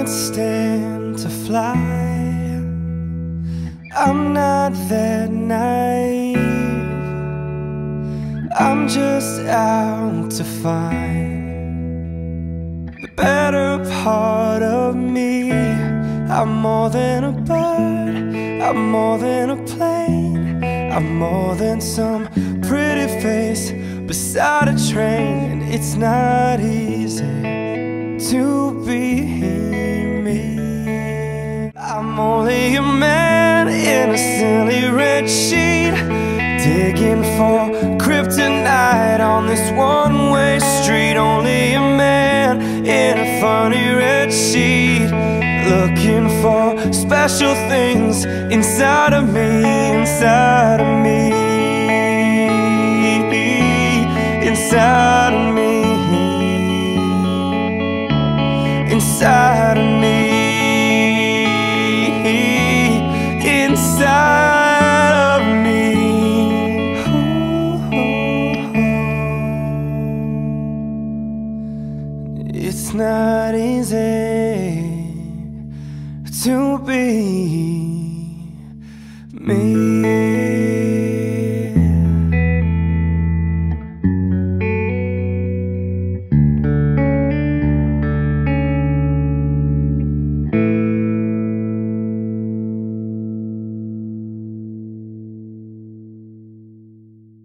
can't stand to fly. I'm not that naive. I'm just out to find the better part of me. I'm more than a bird, I'm more than a plane, I'm more than some pretty face beside a train. And it's not easy to be me. I'm only a man in a silly red sheet, digging for kryptonite on this one-way street. Only a man in a funny red sheet, looking for special things inside of me, inside of me, inside of me, inside of me, inside of me. It's not easy to be me.